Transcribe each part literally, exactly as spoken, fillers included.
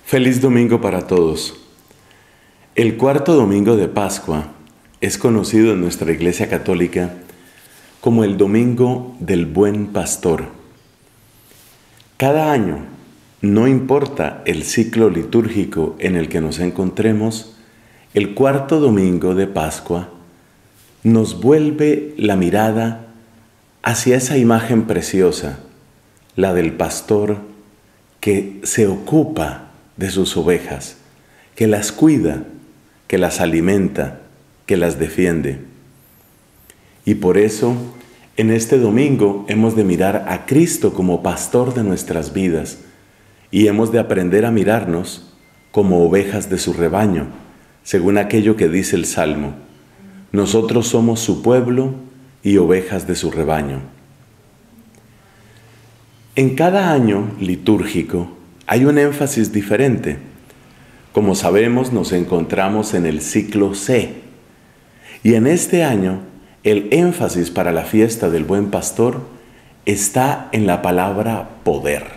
Feliz domingo para todos. El cuarto domingo de Pascua es conocido en nuestra Iglesia Católica como el Domingo del Buen Pastor. Cada año, no importa el ciclo litúrgico en el que nos encontremos, el cuarto domingo de Pascua nos vuelve la mirada hacia esa imagen preciosa, la del pastor que se ocupa de sus ovejas, que las cuida, que las alimenta, que las defiende. Y por eso, en este domingo hemos de mirar a Cristo como pastor de nuestras vidas y hemos de aprender a mirarnos como ovejas de su rebaño, según aquello que dice el Salmo: nosotros somos su pueblo y ovejas de su rebaño. En cada año litúrgico hay un énfasis diferente. Como sabemos, nos encontramos en el ciclo C. Y en este año, el énfasis para la fiesta del Buen Pastor está en la palabra poder.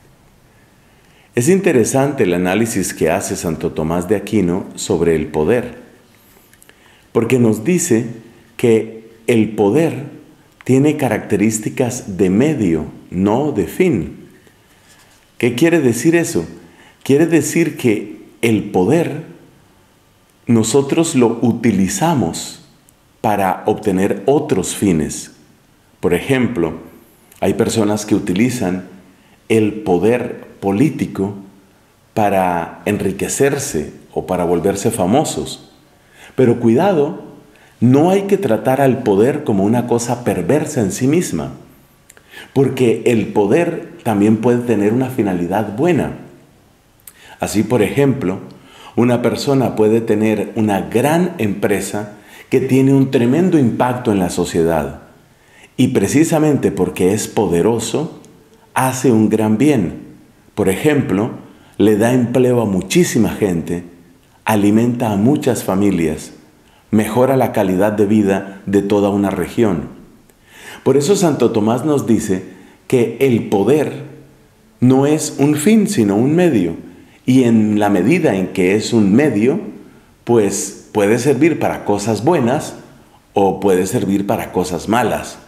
Es interesante el análisis que hace Santo Tomás de Aquino sobre el poder, porque nos dice que el poder tiene características de medio, no de fin. ¿Qué quiere decir eso? Quiere decir que el poder nosotros lo utilizamos para obtener otros fines. Por ejemplo, hay personas que utilizan el poder político para enriquecerse o para volverse famosos. Pero cuidado, no hay que tratar al poder como una cosa perversa en sí misma, porque el poder también puede tener una finalidad buena. Así, por ejemplo, una persona puede tener una gran empresa que tiene un tremendo impacto en la sociedad y precisamente porque es poderoso, hace un gran bien. Por ejemplo, le da empleo a muchísima gente, alimenta a muchas familias, mejora la calidad de vida de toda una región. Por eso Santo Tomás nos dice que el poder no es un fin, sino un medio. Y en la medida en que es un medio, pues puede servir para cosas buenas o puede servir para cosas malas.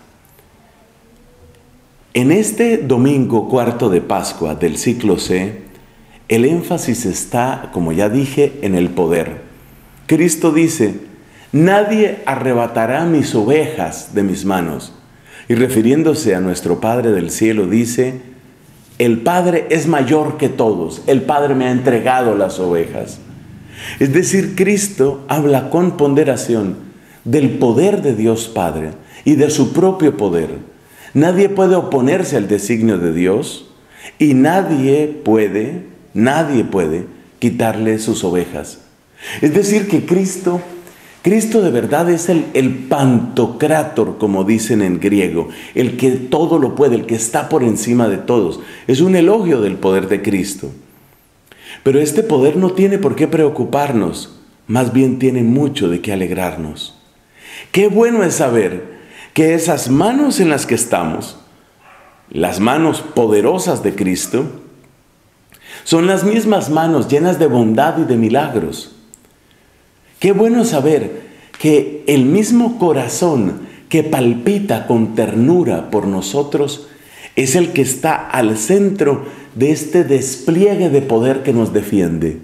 En este domingo cuarto de Pascua del ciclo C, el énfasis está, como ya dije, en el poder. Cristo dice: nadie arrebatará mis ovejas de mis manos. Y refiriéndose a nuestro Padre del cielo dice: el Padre es mayor que todos, el Padre me ha entregado las ovejas. Es decir, Cristo habla con ponderación del poder de Dios Padre y de su propio poder. Nadie puede oponerse al designio de Dios y nadie puede, nadie puede quitarle sus ovejas. Es decir, que Cristo... Cristo de verdad es el, el pantocrátor, como dicen en griego, el que todo lo puede, el que está por encima de todos. Es un elogio del poder de Cristo. Pero este poder no tiene por qué preocuparnos, más bien tiene mucho de qué alegrarnos. Qué bueno es saber que esas manos en las que estamos, las manos poderosas de Cristo, son las mismas manos llenas de bondad y de milagros. Qué bueno saber que el mismo corazón que palpita con ternura por nosotros es el que está al centro de este despliegue de poder que nos defiende.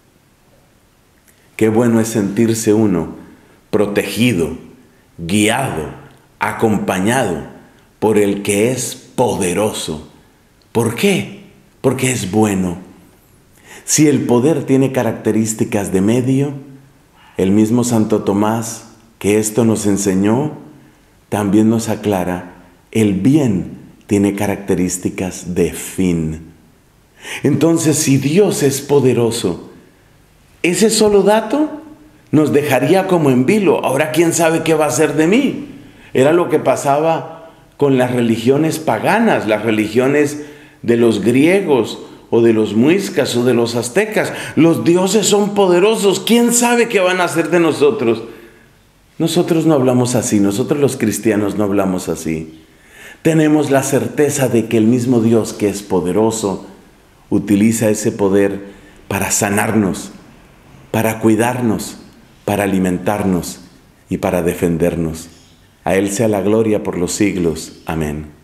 Qué bueno es sentirse uno protegido, guiado, acompañado por el que es poderoso. ¿Por qué? Porque es bueno. Si el poder tiene características de medio, el mismo Santo Tomás, que esto nos enseñó, también nos aclara: el bien tiene características de fin. Entonces, si Dios es poderoso, ese solo dato nos dejaría como en vilo. Ahora, ¿quién sabe qué va a hacer de mí? Era lo que pasaba con las religiones paganas, las religiones de los griegos, o de los muiscas, o de los aztecas. Los dioses son poderosos, ¿quién sabe qué van a hacer de nosotros? Nosotros no hablamos así, nosotros los cristianos no hablamos así. Tenemos la certeza de que el mismo Dios, que es poderoso, utiliza ese poder para sanarnos, para cuidarnos, para alimentarnos y para defendernos. A Él sea la gloria por los siglos. Amén.